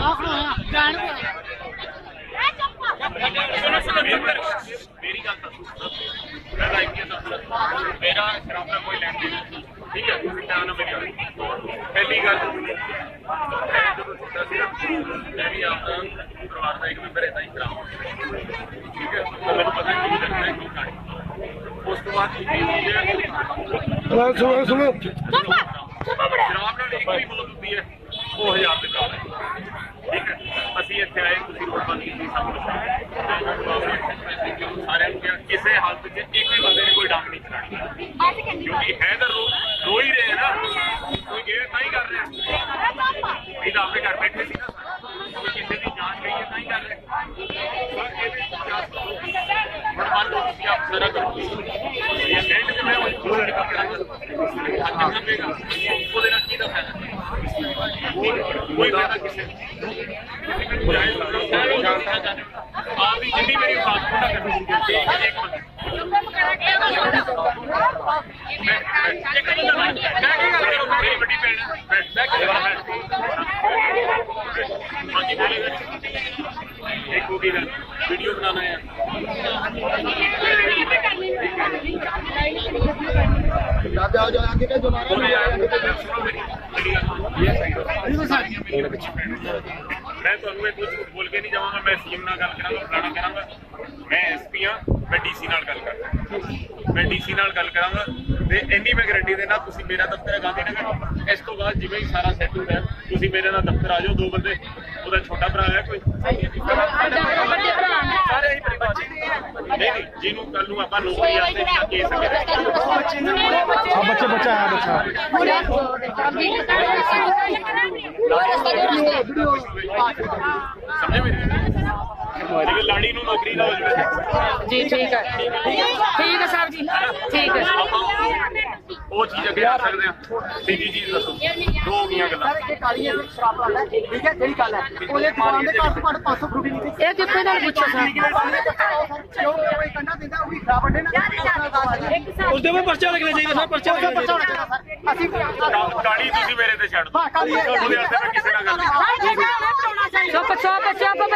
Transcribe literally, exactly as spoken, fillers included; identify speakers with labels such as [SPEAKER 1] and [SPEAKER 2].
[SPEAKER 1] मेरी गल मैं मेरा शराब का कोई लैन देन नहीं, ठीक है। ध्यान ना मेरी पहली गल मैं जो छोटा सी मैं भी अपना परिवार का एक मैंबर इदा ही शराब, ठीक है। तो मैंने पता नहीं करना है क्यों खानी। उस तो बाद शराब ਨਾਲ एक भी मौत होती है वो हजार रुपये का है, ठीक है। ਅਸੀਂ ਇੱਥੇ ਆਏ ਤੁਸੀਂ ਨੋਟਬੰਦੀ ਕੀਤੀ ਸਭ ਕੁਛ ਸਾਰਿਆਂ ਨੂੰ ਕਿਹਾ ਕਿਸੇ ਹਾਲਤ 'ਚ ਇੱਕ ਵੀ ਬੰਦੇ ਨੇ ਕੋਈ ਡੰਗ ਨਹੀਂ ਚਲਾਣੀ, ਕਿਉਂਕਿ ਹੈ ਤਾਂ ਰੋ ਰੋ ਹੀ ਰਹੇ ਨਾ, ਕੋਈ ਗੇਰ ਤਾਂ ਹੀ ਕਰ ਰਿਹਾ ਇਹ ਤਾਂ ਆਪਣੇ ਘਰ ਬੈਠੇ ਸੀ ਨਾ, ਕੋਈ ਕਿਸੇ ਦੀ ਜਾਂਚ ਲਈ ਹੈ ਤਾਂ ਹੀ ਕਰ ਰਿਹਾ। ਪਰ ਇਹਦੇ ਹੁਣ ਮੰਨ ਲਓ ਤੁਸੀਂ ਆਪ ਸਾਰਾ ਕਰੋ ਇਹ ਐਂਡ 'ਚ ਮੈਂ ਉਹ ਲੜਕਾ ਕਰਾਂਗਾ ਚੱਲਣਾ ਪਏਗਾ, ਉਹਦੇ ਨਾਲ ਕੀ ਦਾ ਫਾਇਦਾ, ਕੋਈ ਫਾਇਦਾ ਕਿਸੇ ਨੂੰ आप भी जितनी मेरी बात पूरा कर एक वीडियो बनाना है मैं तो कुछ बोल के नहीं जाऊंगा, मैं सीएम नाल गल करांगा, फलाना करांगा। मैं एसपी हाँ, मैं डीसी नाल गल करांगा, मैं डीसी नाल गल करांगा ते इन्नी मैं गारंटी देना। तुसीं मेरा दफ्तर है गांधीनगर, इस तो बाद जिवें ही सारा सैट हो गया तुसीं मेरे नाल दफ्तर आ जाओ। दो बंदे ਉਹਦਾ ਛੋਟਾ ਭਰਾ ਹੈ ਕੋਈ ਸਾਰੇ ਹੀ ਬੱਚੇ नहीं जिन्हों कल नूं आपां नौकरी आते नहीं केस अगे बच्चे बच्चा है बच्चा समझे मेरी जिवें लाड़ी नूं नौकरी ना हो जाए
[SPEAKER 2] जी ठीक है ठीक है साहब जी ठीक है
[SPEAKER 1] वो चीज अगे आ सकते हैं। तीजी चीज दसो दो हो गई गल्लां
[SPEAKER 3] ठीक है जेड़ी गल है ओले दुकान दे घर तो पाँच सौ फ्रूटी नहीं
[SPEAKER 2] ए किथे नाल पूछो सर
[SPEAKER 3] कोई कंडा देंदा वो भी खराब बने ना
[SPEAKER 4] उसदे में पर्चा लगना चाहिए सर, पर्चा
[SPEAKER 3] पर्चा होना चाहिए सर। ਅਸੀਂ
[SPEAKER 1] ਕਾਲੀ ਤੁਸੀਂ ਮੇਰੇ ਤੇ ਛੱਡ ਦੋ ਉਹਦੇ ਵਾਸਤੇ ਮੈਂ ਕਿਸੇ ਨਾਲ ਗੱਲ ਨਹੀਂ
[SPEAKER 2] चुप चुप चुप